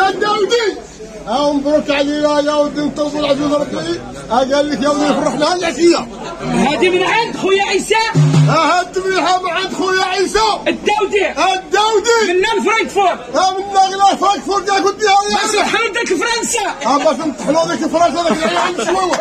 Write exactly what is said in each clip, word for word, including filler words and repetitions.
يا داودي ها مبروك علينا يا ودي نطول العجوز ربي. قال لك يا ودي فرحنا العشيه. هذه من عند خويا عيسى. ها الذبيحه من عند خويا عيسى الداودي. الداودي من فرانكفورت. ها من غير فرانكفورت يا قلت لها باش نطحنوا ديك فرنسا. ها باش نطحنوا ديك فرنسا داك اللي عند شويه.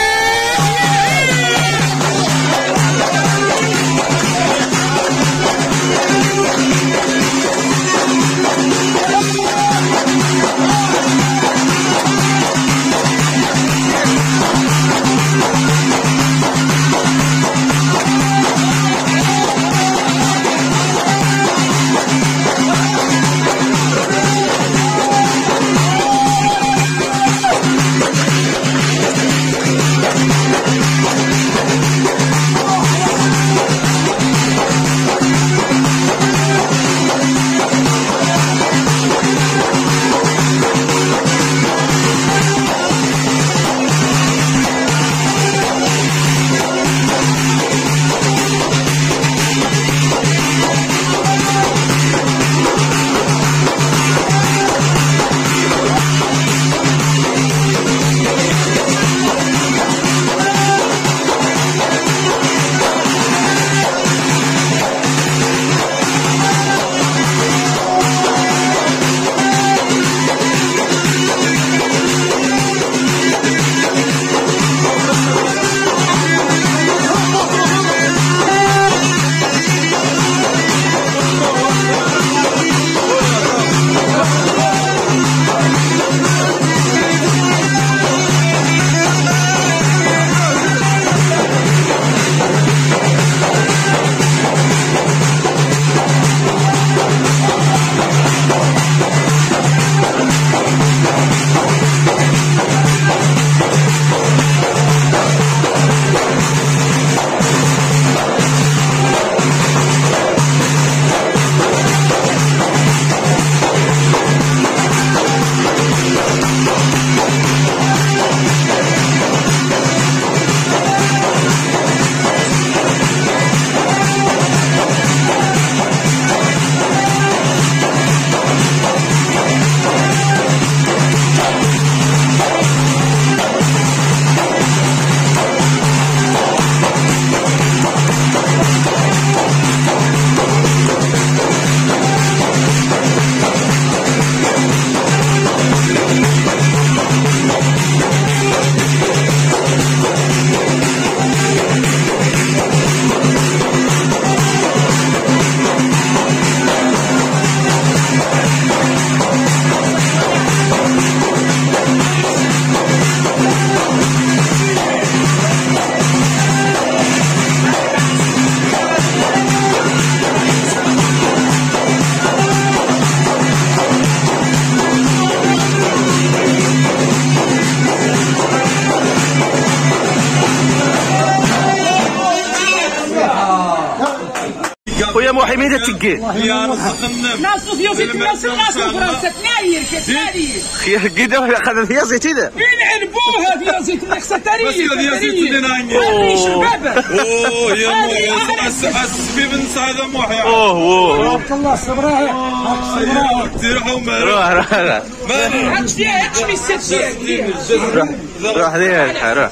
خويا محي مين تتقي؟ يا رزق النب ناصو في زيت الناس ناصو فرنسا تناير كتناير خيا كيدا خذ فيها زيتينا مين عربوها فيها زيت اللي خصها تاريخ بس فيها زيت اللي نايم هذه شبابه اوه يا محي السبيب نسى هذا محي اوه اوه بارك الله صبراه صبراه تروحوا ما روح روح روح ما عادش فيها عادش في السيف روح روح دير روح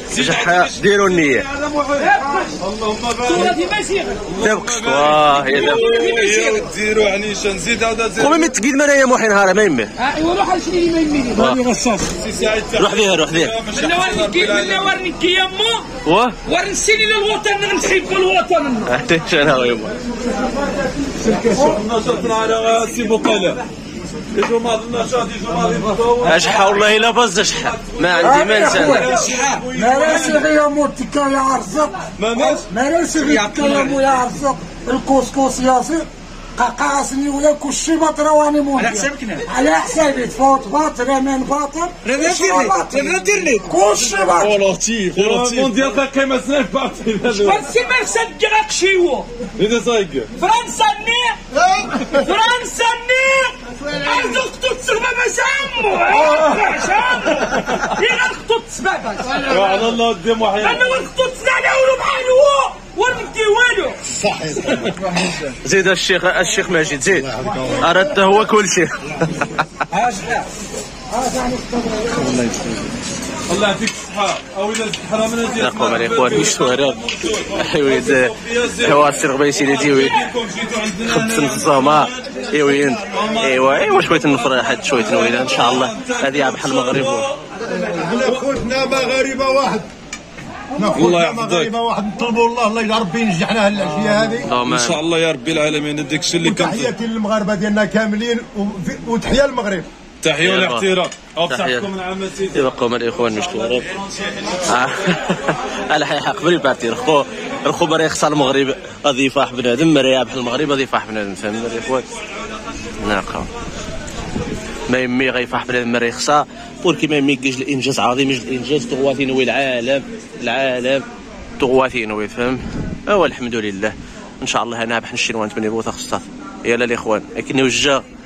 شحا ديروا النية اللهم بارك الصورة دي ماشي تبقى واه يا يا ديروا عنيشه نزيد هذا زيد خويا من تقيد مانا يا محي نهار ما يمه ايوا روح شري ما يميني هاني غشاش سي سعيد روح ديها روح ديها لا ورنكي لا ورنكي يا مو واه ورنسيني للوطن نحب الوطن احتاج انا ويما نشاطنا على سي بوكالا يجوا ماضي النشاط يجوا ماضي الضوء اشحى والله الا بز اشحى ما عندي ما نسى ما راش غير موتك يا عرزق ما ماش ما راش غير كلامو يا عرزق الكسكس ياسر قاقاسني ولا كلشي باطر واني مونتي على حسابك على حسابي تفوت باطر امان باطر راه ديرني كلشي باطر خلاصي خلاصي مونديال تاع كيما سناف باطل فرنسا ما صدقك شيو اذا صايق فرنسا ني فرنسا ني أخطو تسبب سامو سامو إيه أخطو تسبب على الله قدام واحد أنا أخطو تسبب له بحاله ورمتي والو زيد الشيخ الشيخ ماجد زيد أردت هو كل شيء. الله يعطيك الصحة. أولاد الحرام أنا ديال نقوم على إخوان مشتورات حيويد حواسي رغبة سيدي وي خبز الزهمة إيوين إيوا إيوا شوية النفرة حد شوية الوليدة إن شاء الله هذه بحال المغرب. احنا خوتنا مغاربة واحد، الله يحفظك. مغاربة واحد نطلبوا الله الله يا ربي ينجحنا هالعشية هذه إن شاء الله يا ربي العالمين. هذاك الشيء اللي كان. تحياتي للمغاربة ديالنا كاملين وتحية للمغرب. تحية والاحترام. أو بصحتكم العامة سيدي. يبقوا من الإخوان مشتورات. على حي حق بري بارتي رخو رخو بري خص المغرب غادي يفاح بنادم مري يابح المغرب غادي يفاح بنادم فهمنا الإخوان. ناقم ما يمي غيفاح بنادم مري خصا ولكن ما يمي كيجي الإنجاز عظيم يجي الإنجاز تغواثينوي العالم العالم تغواثينوي فهم. أو الحمد لله إن شاء الله أنا باح نشري وانت من يبوث خصها يلا الإخوان لكن وجه